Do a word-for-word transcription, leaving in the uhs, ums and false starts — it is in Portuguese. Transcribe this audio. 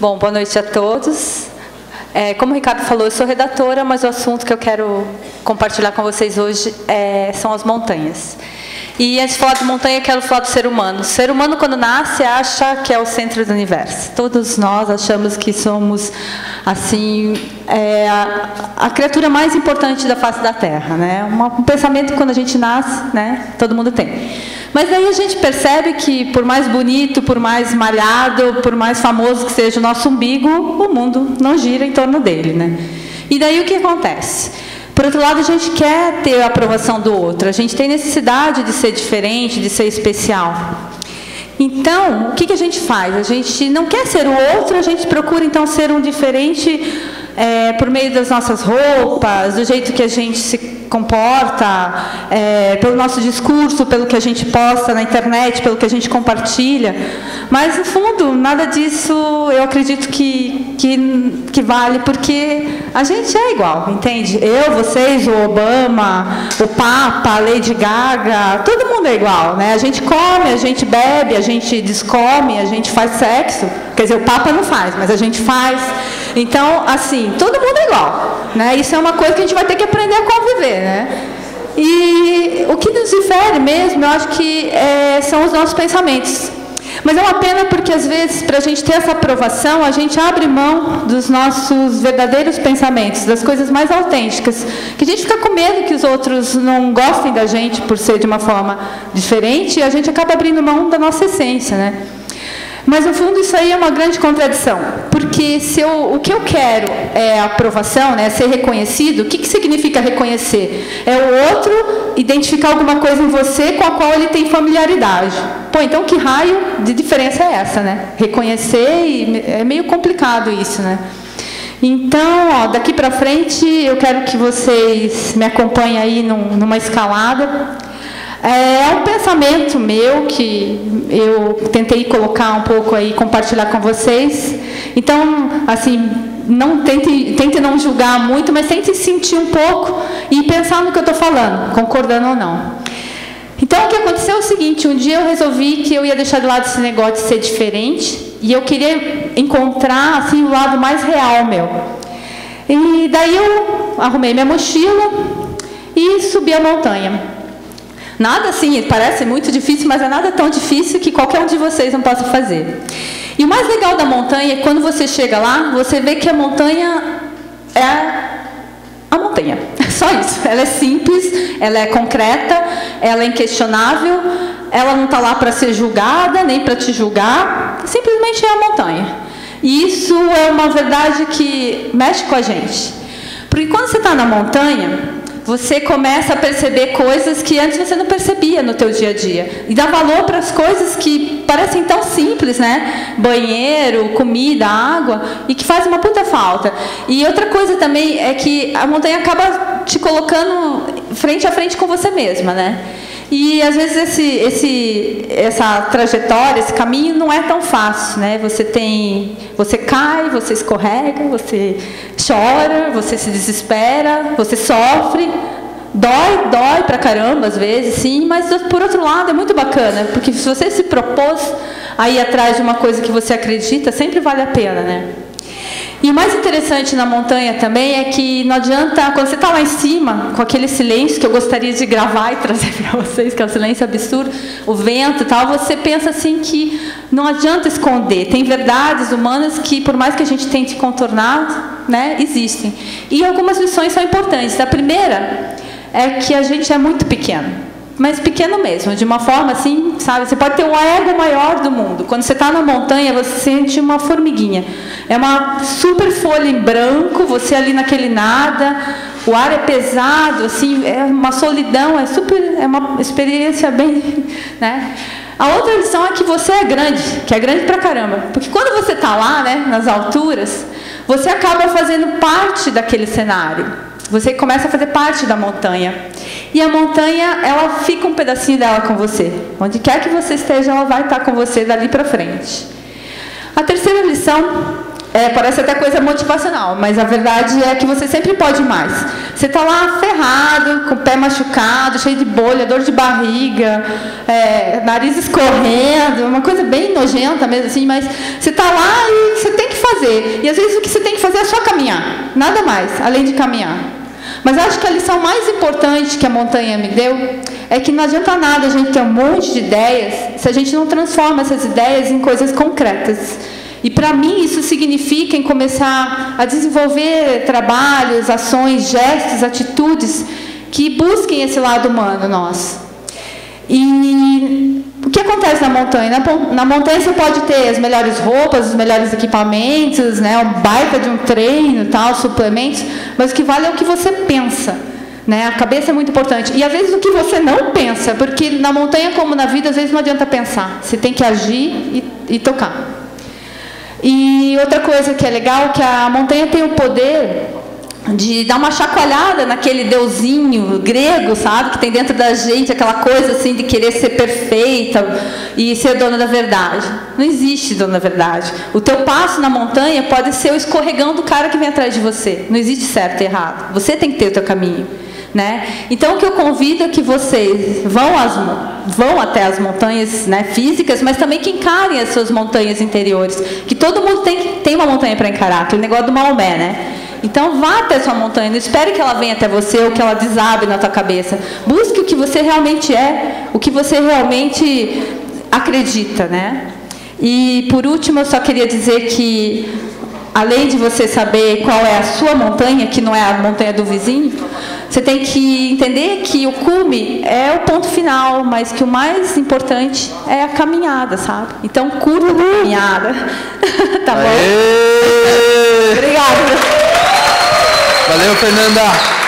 Bom, boa noite a todos. É, como o Ricardo falou, eu sou redatora, mas o assunto que eu quero compartilhar com vocês hoje é, são as montanhas. E antes de falar de montanha, eu quero falar do ser humano. O ser humano, quando nasce, acha que é o centro do universo. Todos nós achamos que somos, assim, é, a, a criatura mais importante da face da Terra, né? Uma, um pensamento que, quando a gente nasce, né, todo mundo tem. Mas aí a gente percebe que, por mais bonito, por mais malhado, por mais famoso que seja o nosso umbigo, o mundo não gira em torno dele, né? E daí o que acontece? Por outro lado, a gente quer ter a aprovação do outro, a gente tem necessidade de ser diferente, de ser especial. Então, o que, que a gente faz? A gente não quer ser o outro, a gente procura, então, ser um diferente é, por meio das nossas roupas, do jeito que a gente se comporta, é, pelo nosso discurso, pelo que a gente posta na internet, pelo que a gente compartilha. Mas, no fundo, nada disso eu acredito que, que, que vale, porque a gente é igual, entende? Eu, vocês, o Obama, o Papa, a Lady Gaga, todo mundo é igual, né? A gente come, a gente bebe, a gente descome, a gente faz sexo. Quer dizer, o Papa não faz, mas a gente faz. Então, assim, todo mundo é igual, né? Isso é uma coisa que a gente vai ter que aprender a conviver, né? E o que nos difere mesmo, eu acho que é, são os nossos pensamentos. Mas é uma pena porque, às vezes, para a gente ter essa aprovação, a gente abre mão dos nossos verdadeiros pensamentos, das coisas mais autênticas, que a gente fica com medo que os outros não gostem da gente por ser de uma forma diferente, e a gente acaba abrindo mão da nossa essência, né? Mas, no fundo, isso aí é uma grande contradição, porque se eu, o que eu quero é a aprovação, né, ser reconhecido, o que, que significa reconhecer? É o outro identificar alguma coisa em você com a qual ele tem familiaridade. Pô, então que raio de diferença é essa, né? Reconhecer, e é meio complicado isso, né? Então, ó, daqui para frente, eu quero que vocês me acompanhem aí num, numa escalada. É um pensamento meu que eu tentei colocar um pouco aí, compartilhar com vocês. Então, assim, não tente, tente não julgar muito, mas tente sentir um pouco e pensar no que eu estou falando, concordando ou não. Então, o que aconteceu é o seguinte: um dia eu resolvi que eu ia deixar de lado esse negócio de ser diferente e eu queria encontrar, assim, o lado mais real meu. E daí eu arrumei minha mochila e subi a montanha. Nada assim, parece muito difícil, mas é nada tão difícil que qualquer um de vocês não possa fazer. E o mais legal da montanha é que, quando você chega lá, você vê que a montanha é a montanha. Só isso. Ela é simples, ela é concreta, ela é inquestionável, ela não está lá para ser julgada, nem para te julgar, simplesmente é a montanha. E isso é uma verdade que mexe com a gente. Porque quando você está na montanha, você começa a perceber coisas que antes você não percebia no teu dia a dia. E dá valor para as coisas que parecem tão simples, né? Banheiro, comida, água, e que faz uma puta falta. E outra coisa também é que a montanha acaba te colocando frente a frente com você mesma, né? E, às vezes, esse, esse, essa trajetória, esse caminho não é tão fácil, né? Você tem, você cai, você escorrega, você chora, você se desespera, você sofre, dói, dói pra caramba, às vezes, sim, mas, por outro lado, é muito bacana, porque se você se propôs a ir atrás de uma coisa que você acredita, sempre vale a pena, né? E o mais interessante na montanha também é que não adianta, quando você está lá em cima, com aquele silêncio que eu gostaria de gravar e trazer para vocês, que é um silêncio absurdo, o vento e tal, você pensa assim que não adianta esconder. Tem verdades humanas que, por mais que a gente tente contornar, né, existem. E algumas lições são importantes. A primeira é que a gente é muito pequeno. Mas pequeno mesmo, de uma forma assim, sabe? Você pode ter o ego maior do mundo. Quando você está na montanha, você sente uma formiguinha. É uma super folha em branco, você ali naquele nada, o ar é pesado, assim, é uma solidão, é super, é uma experiência bem, né? A outra lição é que você é grande, que é grande pra caramba. Porque quando você está lá, né, nas alturas, você acaba fazendo parte daquele cenário. Você começa a fazer parte da montanha. E a montanha, ela fica um pedacinho dela com você. Onde quer que você esteja, ela vai estar com você dali para frente. A terceira lição É, parece até coisa motivacional, mas a verdade é que você sempre pode mais. Você está lá ferrado, com o pé machucado, cheio de bolha, dor de barriga, é, nariz escorrendo, uma coisa bem nojenta mesmo assim, mas você está lá e você tem que fazer. E às vezes o que você tem que fazer é só caminhar, nada mais, além de caminhar. Mas acho que a lição mais importante que a montanha me deu é que não adianta nada a gente ter um monte de ideias se a gente não transforma essas ideias em coisas concretas. E para mim isso significa em começar a desenvolver trabalhos, ações, gestos, atitudes que busquem esse lado humano nosso. E o que acontece na montanha? Na, na montanha você pode ter as melhores roupas, os melhores equipamentos, né, um baita de um treino, tal, suplementos, mas o que vale é o que você pensa. Né? A cabeça é muito importante. E às vezes o que você não pensa, porque na montanha como na vida, às vezes não adianta pensar. Você tem que agir e, e tocar. E outra coisa que é legal é que a montanha tem o poder de dar uma chacoalhada naquele deusinho grego, sabe? Que tem dentro da gente aquela coisa assim de querer ser perfeita e ser dona da verdade. Não existe dona da verdade. O teu passo na montanha pode ser o escorregão do cara que vem atrás de você. Não existe certo e errado. Você tem que ter o teu caminho. Né? Então, o que eu convido é que vocês vão, às, vão até as montanhas, né, físicas, mas também que encarem as suas montanhas interiores. Que todo mundo tem, tem uma montanha para encarar, aquele negócio do Maomé, né? Então, vá até a sua montanha, não espere que ela venha até você ou que ela desabe na tua cabeça. Busque o que você realmente é, o que você realmente acredita. Né? E, por último, eu só queria dizer que, além de você saber qual é a sua montanha, que não é a montanha do vizinho, você tem que entender que o cume é o ponto final, mas que o mais importante é a caminhada, sabe? Então, curta a caminhada. Tá bom? Aê! Obrigada. Valeu, Fernanda.